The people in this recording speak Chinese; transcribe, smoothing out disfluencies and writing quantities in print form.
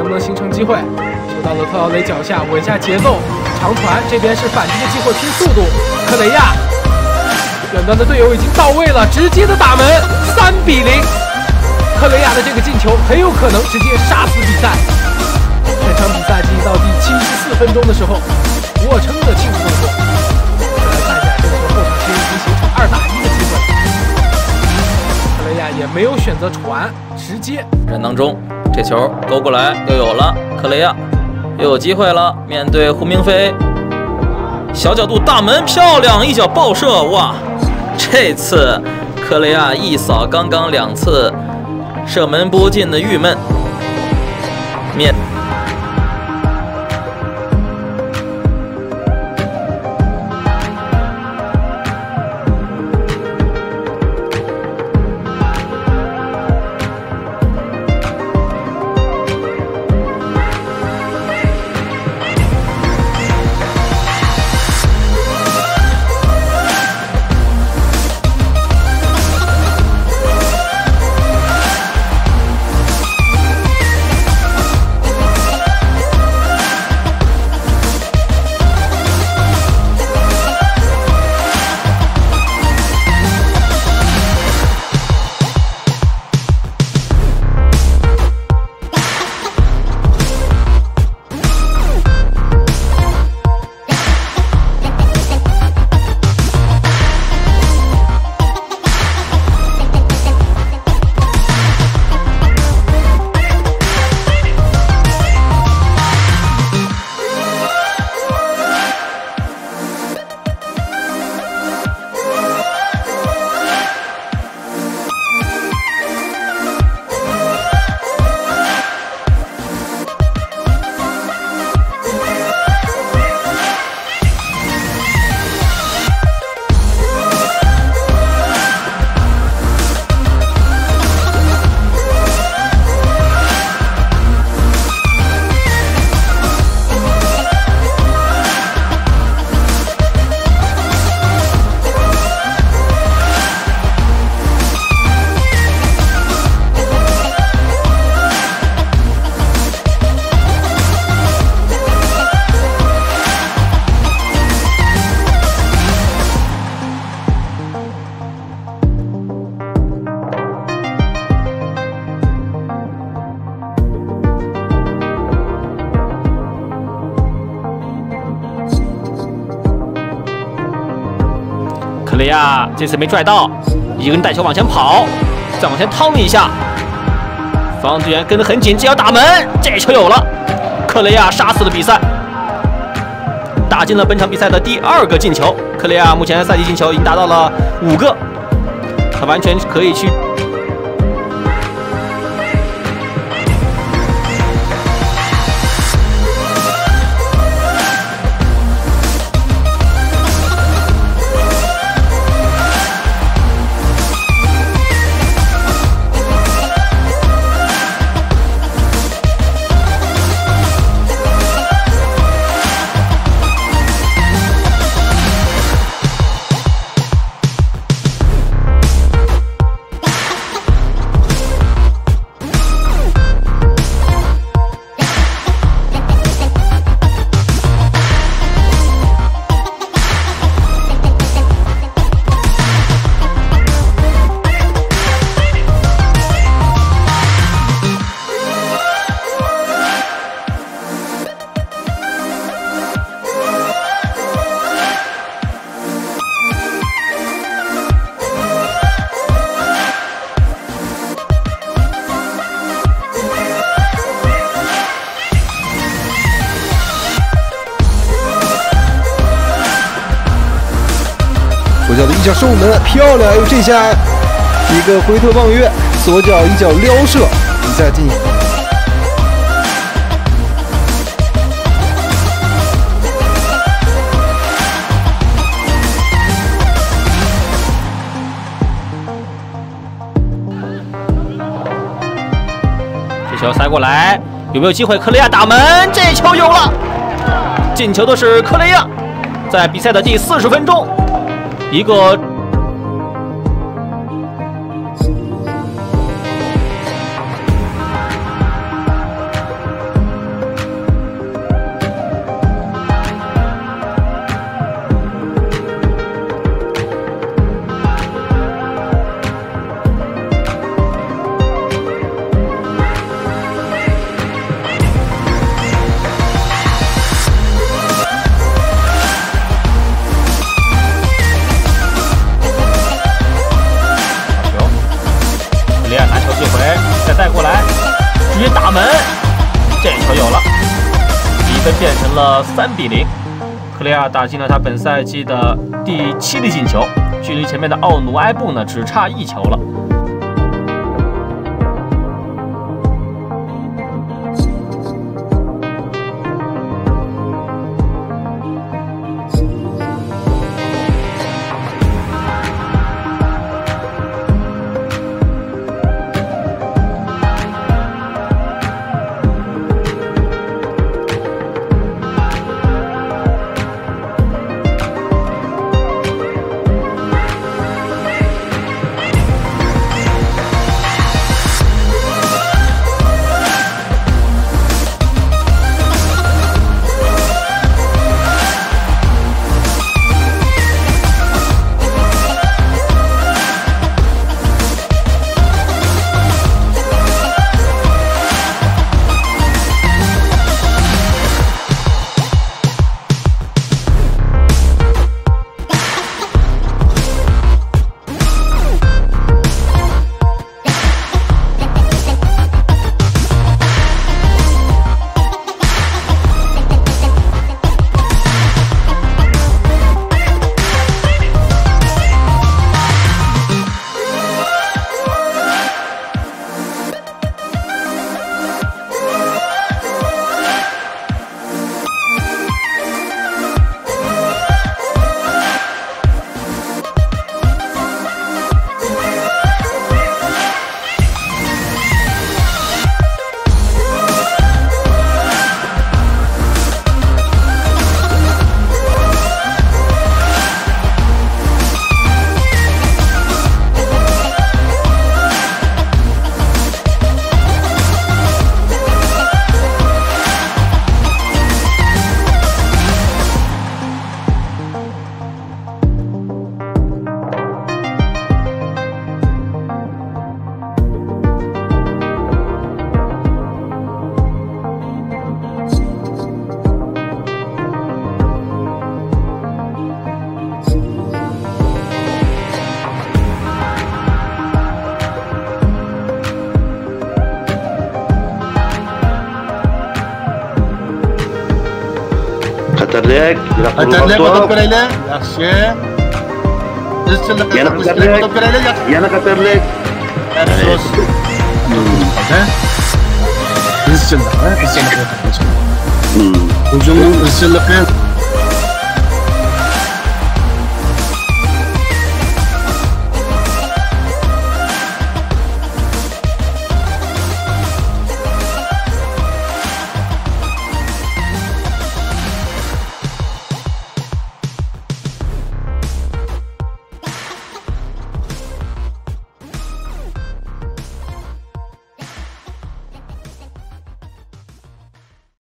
不能形成机会？球到了特奥雷脚下，稳下节奏，长传，这边是反击的机会，拼速度。克雷亚，远端的队友已经到位了，直接的打门，3比0。克雷亚的这个进球很有可能直接杀死比赛。全场比赛进行到第74分钟的时候，沃称的庆祝动作。再来看一下这个球后场其实已经形成2打1的机会。克雷亚也没有选择传，直接人当中，这球勾过来又有了，克雷亚又有机会了，面对胡明飞，小角度大门漂亮，一脚爆射，哇！这次克雷亚一扫刚刚2次射门不进的郁闷。 克雷亚这次没拽到，一个人带球往前跑，再往前趟一下，防队员跟得很紧，这要打门，这球有了，克雷亚杀死了比赛，打进了本场比赛的第2个进球。克雷亚目前赛季进球已经达到了5个，他完全可以去。 左脚的一脚射门，漂亮！有这下一个回头望月，左脚一脚撩射，比赛进。 这球塞过来，有没有机会？克雷亚打门，这球有了，进球的是克雷亚，在比赛的第40分钟。一个局大门，这球有了，比分变成了3比0。克雷亚打进了他本赛季的第7粒进球，距离前面的奥努埃布呢只差1球了。 Xatarlik, Xatarlik o'tib ko'raylik. Yaxshi. Yana xatarlik. Yana xatarlik. Afsus. Izchillik, izchillik. Hujumning izchilligi